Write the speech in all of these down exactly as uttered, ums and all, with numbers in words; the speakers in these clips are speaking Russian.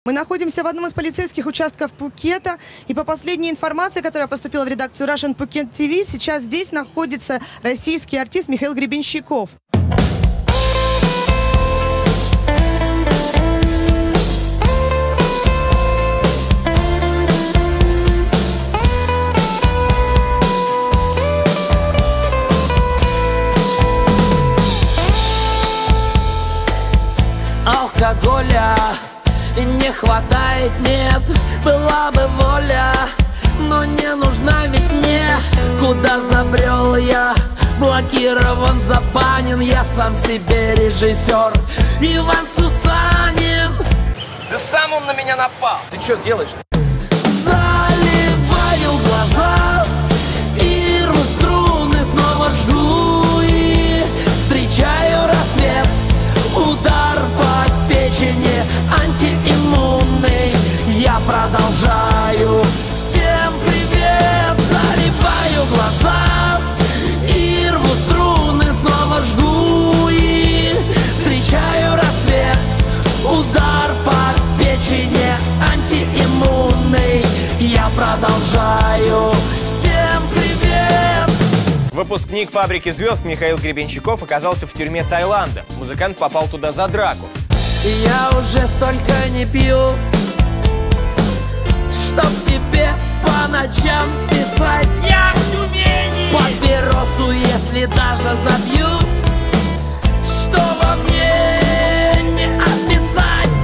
Мы находимся в одном из полицейских участков Пхукета. И по последней информации, которая поступила в редакцию Russian Phuket ти ви, сейчас здесь находится российский артист Михаил Гребенщиков. Алкоголя не хватает, нет, была бы воля, но не нужна ведь мне. Куда забрел я, блокирован, забанен, я сам себе режиссер Иван Сусанин. Да сам он на меня напал. Ты что делаешь? Заливаю глаза и рву струны, снова жгу и встречаю рассвет. Удар по печени антииммунный. Я продолжаю. Всем привет. Заливаю глаза и рву струны, снова жгу и встречаю рассвет. Удар по печени антииммунный. Я продолжаю. Всем привет. Выпускник «Фабрики звезд» Михаил Гребенщиков оказался в тюрьме Таиланда. Музыкант попал туда за драку. Я уже столько не пью, чтоб тебе по ночам писать. Я в Тюмени! Папиросу, если даже забью, что во мне не описать.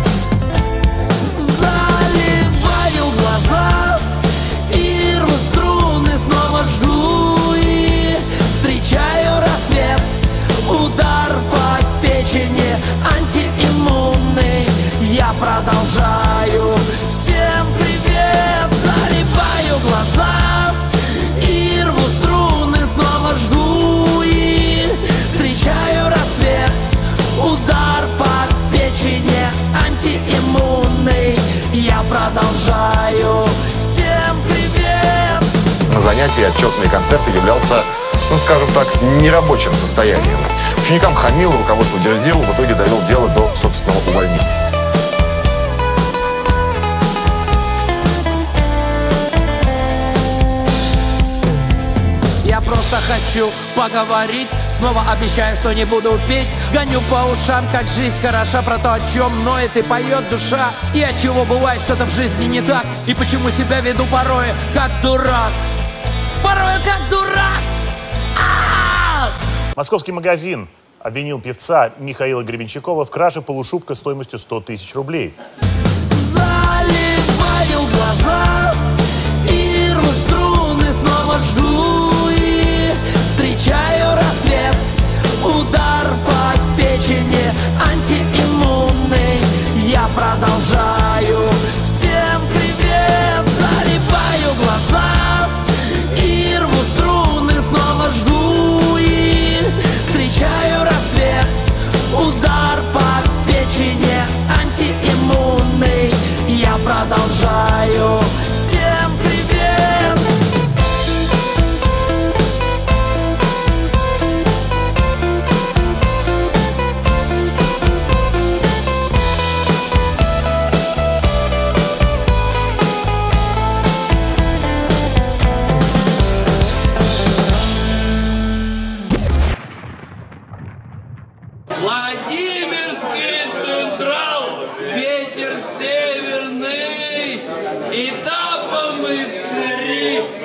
Заливаю глаза и рву струны, снова жгу и встречаю рассвет. Удар по печени антииммунный. Я продолжаю. Всем привет. Заливаю глаза и рву струны, снова жгу и встречаю рассвет. Удар по печени антииммунный. Я продолжаю. Всем привет. На занятии отчетный концерт являлся, ну скажем так, нерабочим состоянием. Ученикам хамил, руководство дерзил, в итоге довел дело до собственного увольнения. Я просто хочу поговорить, снова обещаю, что не буду петь. Гоню по ушам, как жизнь хороша, про то, о чем ноет и поет душа. И от чего бывает что-то в жизни не так, и почему себя веду порой как дурак. Порой как дурак. А-а-а! Московский магазин обвинил певца Михаила Гребенщикова в краже полушубка стоимостью сто тысяч рублей. Заливаю глаза и рву струны, снова жгу и встречаю рассвет. Удар по печени антииммунный. Я продолжаю. Всем привет. Заливаю глаза и рву струны, снова жгу и встречаю рассвет. Удар по печени антииммунный. Я продолжаю. Всем привет. Владимирский Централ, ветер северный, этапом из